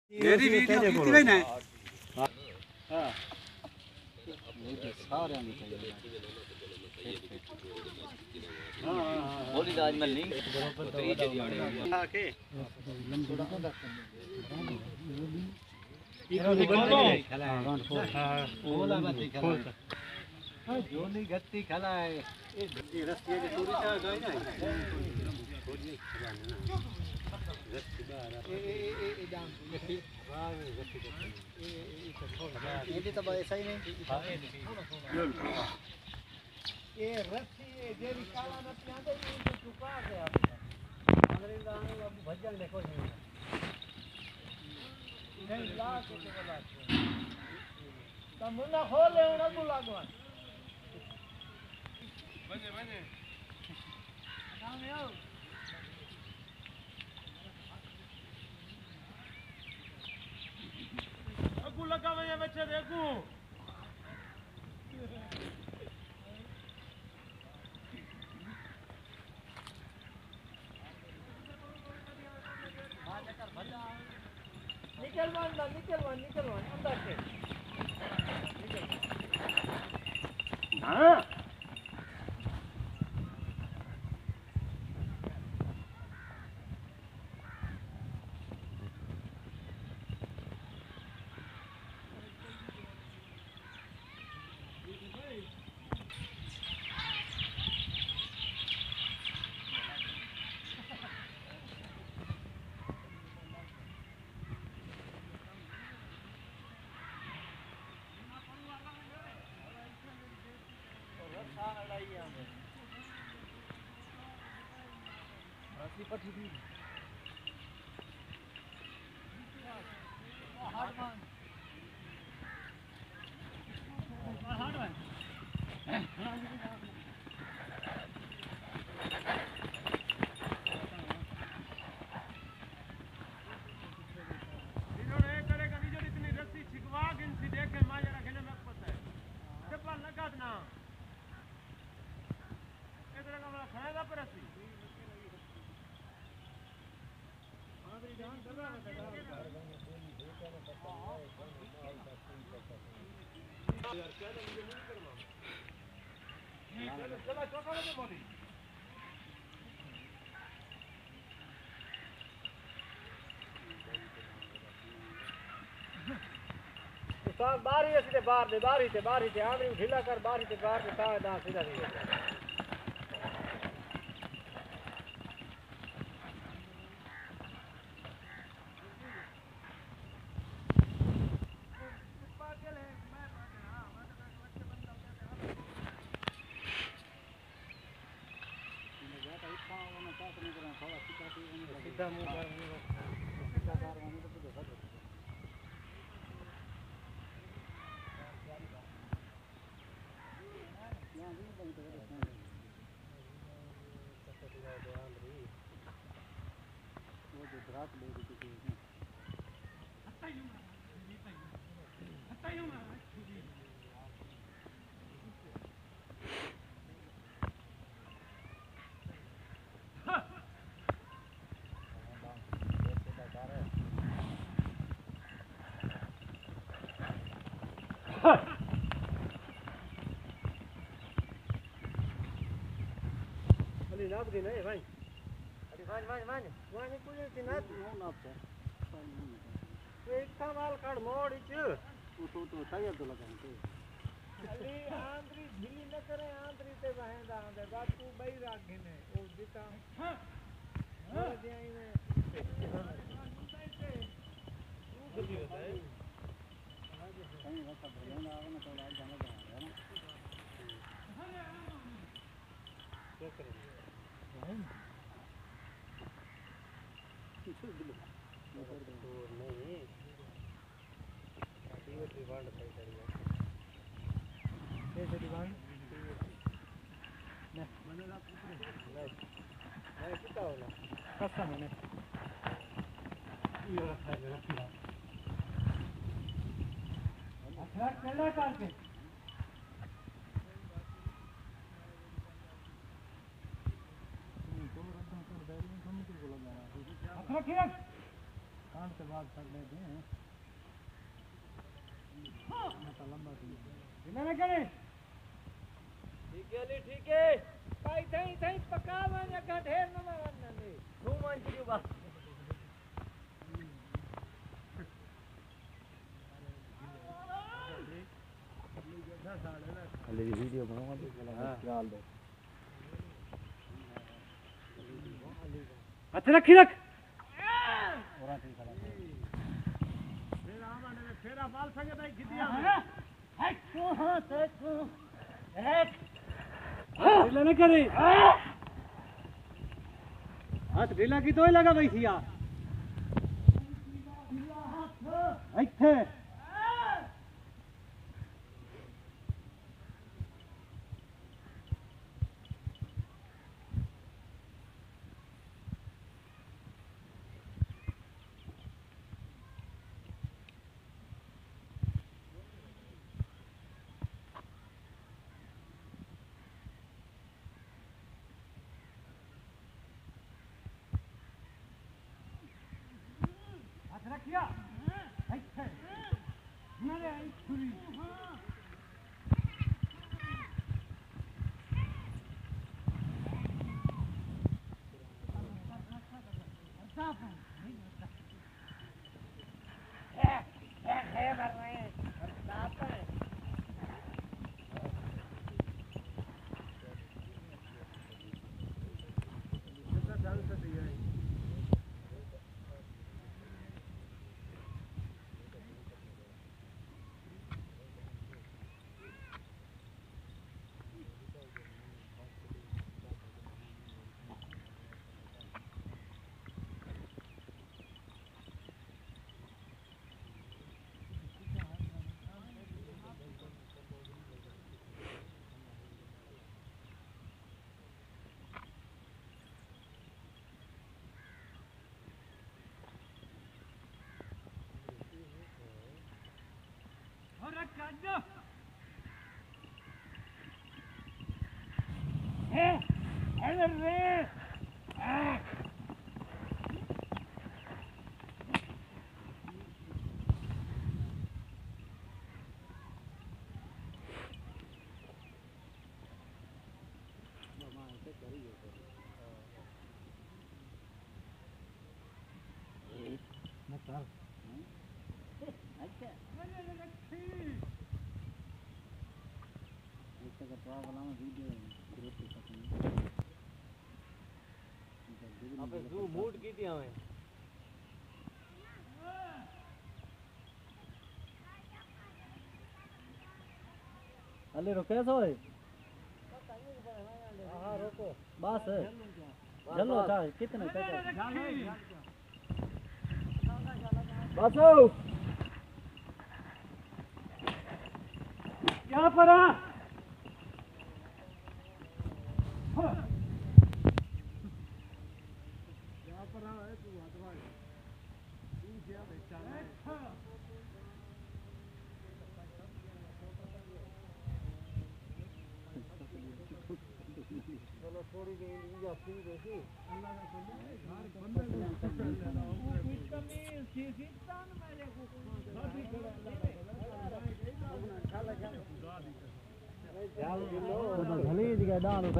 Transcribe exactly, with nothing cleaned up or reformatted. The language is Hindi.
मेरी वीडियो कीती गई ना हां सारे आने चाहिए हां हां बोली आज मैं लिंक हां के बोला मत खेला हां जोनी गत्ती खेला है ये रस्ते की पूरी सा गई ना ए ए ए डांस गत्ती वाह गत्ती ए ए ये तो ऐसा ही नहीं हां ये रस्सी जेरी काला न प्यांदे ये चुका है आप अंग्रेज आने अब भजन देखो नहीं ला के बोला तमुना खोले ना तू लागवान बने बने सामने आओ अगू लगा मैं बच्चे देखू निकल वन निकल वन निकल वन अंदर से हां रस्सी पट्टी दी हार्ड वन हार्ड वन इन्होंने करेगा कि जो इतनी रस्सी छिकवा गिनसी देखे माया रखने में पता है डब्बा लगा ना इधर का वाला खाएगा पर रस्सी बाहर ही सीधे बाहर दे बाहर ही थे बाहर ही थे आंधी ढीला कर बाहर ही थे बाहर के साथ ना सीधा सीधा सीधा मुंह कर सीधा कार वाले तो देखो यहां भी बनते हैं वो जो रात ले दी थी हत्ता यूं हत्ता यूं Ali naap din eh भाई अरे मान मान मान मान कोई दिन नाप नो नाप तो एक साल काट मोड़ इच तू तो तो टायर तो लगा तो अली आंद्री ढीली न करे आंद्री ते बहेंदा आंदे बात तू बई राखे ने ओ दिता हां हां देई में तू गति होता है कहीं रास्ता भरना आवे ना तो आज जाना है ना क्या करें नहीं नहीं डिमांड सही करिए कैसे डिमांड नहीं मैंने आप नहीं नहीं कितना होला कस्सा मैंने ये रखा है रखा अच्छा चला करके तो रद्द कर दे रही हूं तुम को लगा रहा है अच्छा ठीक कांड के बाद कर लेते हैं ना करे ठीक है ली ठीक है काई थई थई पका वने का ढेर न मारन ने तू मान जी बा अरे वीडियो बनाऊंगा डाल दो हाथ रखी रख और ठीक खड़ा फिर आमाने में फेरा माल संगे भाई गिदिया है तू हां ते तू एक ढीला न करे हाथ ढीला की तो लगा भाई थिया ਇੱਥੇ हाथ रखिया ਇੱਥੇ ਮੇਰੇ ਛੁਰੀ Ragazzo! Eh! È il re! Ah! अबे जू मूड की दिया मैं अले रुके सो है हां रोको बस चलो चाहे कितने बसो क्या पर आ चलो थोड़ी देर जाती देखी अल्लाह का घर बंद है कुछ कमी सीसीतान मेरे को काफी खड़ा अल्लाह का जाल किलो भले जगह डाल